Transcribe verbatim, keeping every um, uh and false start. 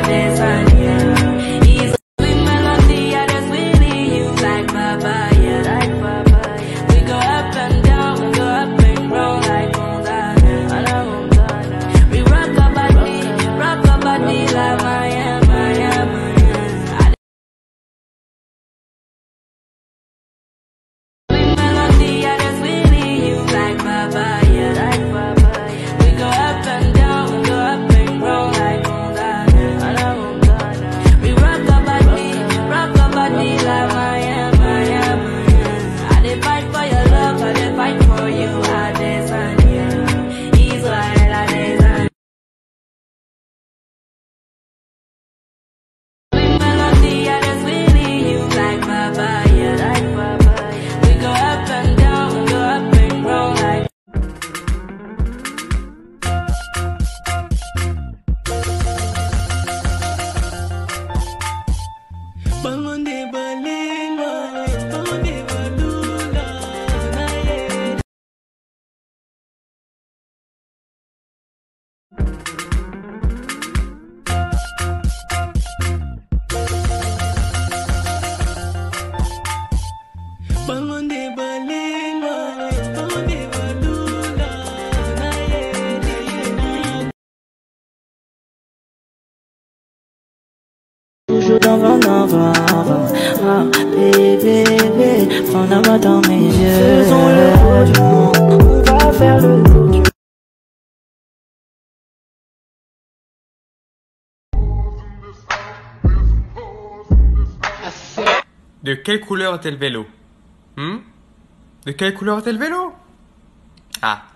I dance on you. He's a sweet melody, I just really you like papaya, like papaya. We go up and down, we go up and roll like Montana, Montana. We rock our body, rock our body like Miami, Miami. Sweet melody, I just really you like papaya, like papaya. We go up and down, we go up and roll like Montana, Montana. We rock our body, rock our body like Miami, Miami. I dey fight for your love, I dey fight for you, I dance on you. He's wild, I dance on you. Sweet melody, I just really you like papaya, like papaya. We go up and down, we go up and roll like. Bangun di Belina, bangun di Beluna, naye. Bangun di Belina, bangun di Beluna, naye. Toujours dans mon enfant, ah, bébé, bébé, prends la main dans mes yeux. Faisons le tour du monde, on va faire le tour du monde. De quelle couleur était le vélo? Hmm? De quelle couleur était le vélo? Ah,